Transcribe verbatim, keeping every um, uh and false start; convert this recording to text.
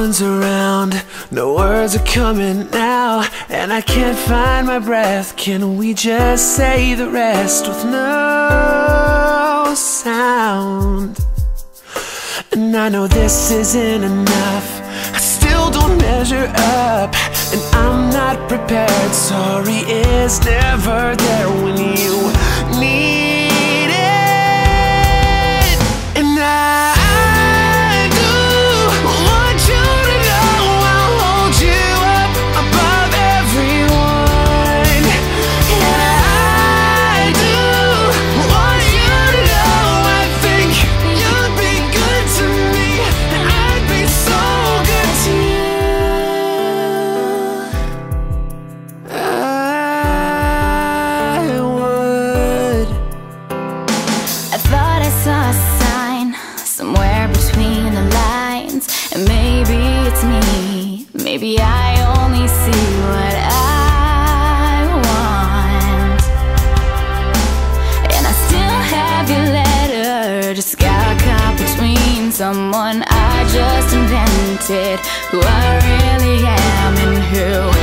one's around, no words are coming now, and I can't find my breath. Can we just say the rest with no sound? And I know this isn't enough, I still don't measure up, and I'm not prepared. Sorry is never there when you need it. And I maybe I only see what I want, and I still have your letter, just got caught between someone I just invented, who I really am and who